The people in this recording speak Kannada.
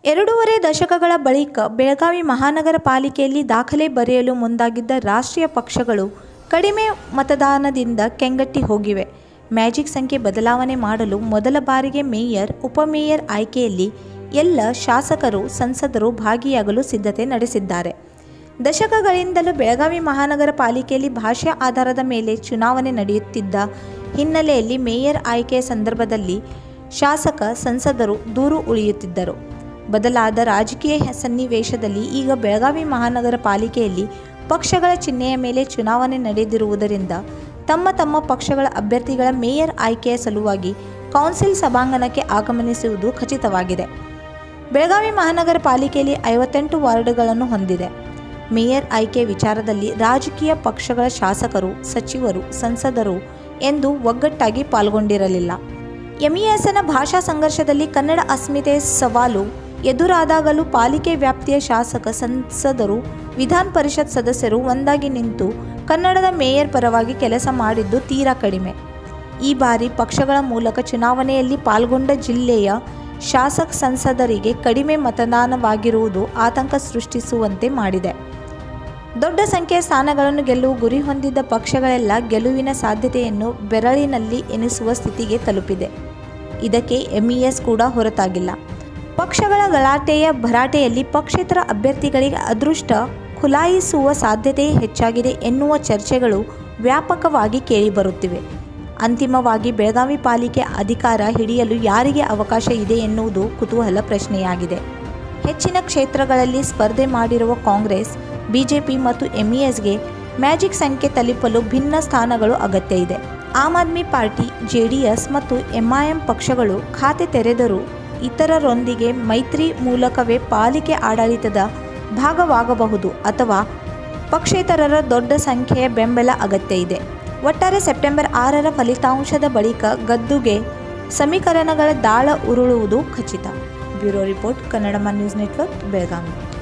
ಎರಡೂವರೆ ದಶಕಗಳ ಬಳಿಕ ಬೆಳಗಾವಿ ಮಹಾನಗರ ಪಾಲಿಕೆಯಲ್ಲಿ ದಾಖಲೆ ಬರೆಯಲು ಮುಂದಾಗಿದ್ದ ರಾಷ್ಟ್ರೀಯ ಪಕ್ಷಗಳು ಕಡಿಮೆ ಮತದಾನದಿಂದ ಕೆಂಗಟ್ಟಿ ಹೋಗಿವೆ. ಮ್ಯಾಜಿಕ್ ಸಂಖ್ಯೆ ಬದಲಾವಣೆ ಮಾಡಲು ಮೊದಲ ಬಾರಿಗೆ ಮೇಯರ್, ಉಪಮೇಯರ್ ಆಯ್ಕೆಯಲ್ಲಿ ಎಲ್ಲ ಶಾಸಕರು, ಸಂಸದರು ಭಾಗಿಯಾಗಲು ಸಿದ್ಧತೆ ನಡೆಸಿದ್ದಾರೆ. ದಶಕಗಳಿಂದಲೂ ಬೆಳಗಾವಿ ಮಹಾನಗರ ಪಾಲಿಕೆಯಲ್ಲಿ ಭಾಷೆ ಆಧಾರದ ಮೇಲೆ ಚುನಾವಣೆ ನಡೆಯುತ್ತಿದ್ದ ಹಿನ್ನೆಲೆಯಲ್ಲಿ ಮೇಯರ್ ಆಯ್ಕೆಯ ಸಂದರ್ಭದಲ್ಲಿ ಶಾಸಕ, ಸಂಸದರು ದೂರ ಉಳಿಯುತ್ತಿದ್ದರು. ಬದಲಾದ ರಾಜಕೀಯ ಸನ್ನಿವೇಶದಲ್ಲಿ ಈಗ ಬೆಳಗಾವಿ ಮಹಾನಗರ ಪಾಲಿಕೆಯಲ್ಲಿ ಪಕ್ಷಗಳ ಚಿಹ್ನೆಯ ಮೇಲೆ ಚುನಾವಣೆ ನಡೆದಿರುವುದರಿಂದ ತಮ್ಮ ತಮ್ಮ ಪಕ್ಷಗಳ ಅಭ್ಯರ್ಥಿಗಳ ಮೇಯರ್ ಆಯ್ಕೆಯ ಸಲುವಾಗಿ ಕೌನ್ಸಿಲ್ ಸಭಾಂಗಣಕ್ಕೆ ಆಗಮನಿಸುವುದು ಖಚಿತವಾಗಿದೆ. ಬೆಳಗಾವಿ ಮಹಾನಗರ ಪಾಲಿಕೆಯಲ್ಲಿ 58 ವಾರ್ಡ್ಗಳನ್ನು ಹೊಂದಿದೆ. ಮೇಯರ್ ಆಯ್ಕೆ ವಿಚಾರದಲ್ಲಿ ರಾಜಕೀಯ ಪಕ್ಷಗಳ ಶಾಸಕರು, ಸಚಿವರು, ಸಂಸದರು ಎಂದು ಒಗ್ಗಟ್ಟಾಗಿ ಪಾಲ್ಗೊಂಡಿರಲಿಲ್ಲ. ಎಂಇಎಸ್ನ ಭಾಷಾ ಸಂಘರ್ಷದಲ್ಲಿ ಕನ್ನಡ ಅಸ್ಮಿತೆ ಸವಾಲು ಎದುರಾದಾಗಲೂ ಪಾಲಿಕೆ ವ್ಯಾಪ್ತಿಯ ಶಾಸಕ, ಸಂಸದರು, ವಿಧಾನ ಪರಿಷತ್ ಸದಸ್ಯರು ಒಂದಾಗಿ ನಿಂತು ಕನ್ನಡದ ಮೇಯರ್ ಪರವಾಗಿ ಕೆಲಸ ಮಾಡಿದ್ದು ತೀರಾ ಕಡಿಮೆ. ಈ ಬಾರಿ ಪಕ್ಷಗಳ ಮೂಲಕ ಚುನಾವಣೆಯಲ್ಲಿ ಪಾಲ್ಗೊಂಡ ಜಿಲ್ಲೆಯ ಶಾಸಕ, ಸಂಸದರಿಗೆ ಕಡಿಮೆ ಮತದಾನವಾಗಿರುವುದು ಆತಂಕ ಸೃಷ್ಟಿಸುವಂತೆ ಮಾಡಿದೆ. ದೊಡ್ಡ ಸಂಖ್ಯೆಯ ಸ್ಥಾನಗಳನ್ನು ಗೆಲ್ಲುವ ಗುರಿ ಹೊಂದಿದ್ದ ಪಕ್ಷಗಳೆಲ್ಲ ಗೆಲುವಿನ ಸಾಧ್ಯತೆಯನ್ನು ಬೆರಳಿನಲ್ಲಿ ಎಣಿಸುವ ಸ್ಥಿತಿಗೆ ತಲುಪಿದೆ. ಇದಕ್ಕೆ ಎಂಇಎಸ್ ಕೂಡ ಹೊರತಾಗಿಲ್ಲ. ಪಕ್ಷಗಳ ಗಲಾಟೆಯ ಭರಾಟೆಯಲ್ಲಿ ಪಕ್ಷೇತರ ಅಭ್ಯರ್ಥಿಗಳಿಗೆ ಅದೃಷ್ಟ ಖುಲಾಯಿಸುವ ಸಾಧ್ಯತೆ ಹೆಚ್ಚಾಗಿದೆ ಎನ್ನುವ ಚರ್ಚೆಗಳು ವ್ಯಾಪಕವಾಗಿ ಕೇಳಿಬರುತ್ತಿವೆ. ಅಂತಿಮವಾಗಿ ಬೆಳಗಾವಿ ಪಾಲಿಕೆ ಅಧಿಕಾರ ಹಿಡಿಯಲು ಯಾರಿಗೆ ಅವಕಾಶ ಇದೆ ಎನ್ನುವುದು ಕುತೂಹಲ ಪ್ರಶ್ನೆಯಾಗಿದೆ. ಹೆಚ್ಚಿನ ಕ್ಷೇತ್ರಗಳಲ್ಲಿ ಸ್ಪರ್ಧೆ ಮಾಡಿರುವ ಕಾಂಗ್ರೆಸ್, ಬಿಜೆಪಿ ಮತ್ತು ಎಂಇಎಸ್ಗೆ ಮ್ಯಾಜಿಕ್ ಸಂಖ್ಯೆ ತಲುಪಲು ಭಿನ್ನ ಸ್ಥಾನಗಳು ಅಗತ್ಯ ಇದೆ. ಆಮ್ ಆದ್ಮಿ ಪಾರ್ಟಿ, ಜೆಡಿಎಸ್ ಮತ್ತು ಎಂಐಎಂ ಪಕ್ಷಗಳು ಖಾತೆ ತೆರೆದರೂ ಇತರರೊಂದಿಗೆ ಮೈತ್ರಿ ಮೂಲಕವೇ ಪಾಲಿಕೆ ಆಡಳಿತದ ಭಾಗವಾಗಬಹುದು ಅಥವಾ ಪಕ್ಷೇತರರ ದೊಡ್ಡ ಸಂಖ್ಯೆಯ ಬೆಂಬಲ ಅಗತ್ಯ ಇದೆ. ಒಟ್ಟಾರೆ ಸೆಪ್ಟೆಂಬರ್ 6ರ ಫಲಿತಾಂಶದ ಬಳಿಕ ಗದ್ದುಗೆ ಸಮೀಕರಣಗಳ ದಾಳ ಉರುಳುವುದು ಖಚಿತ. Bureau report, Kannadama news network, Belagavi.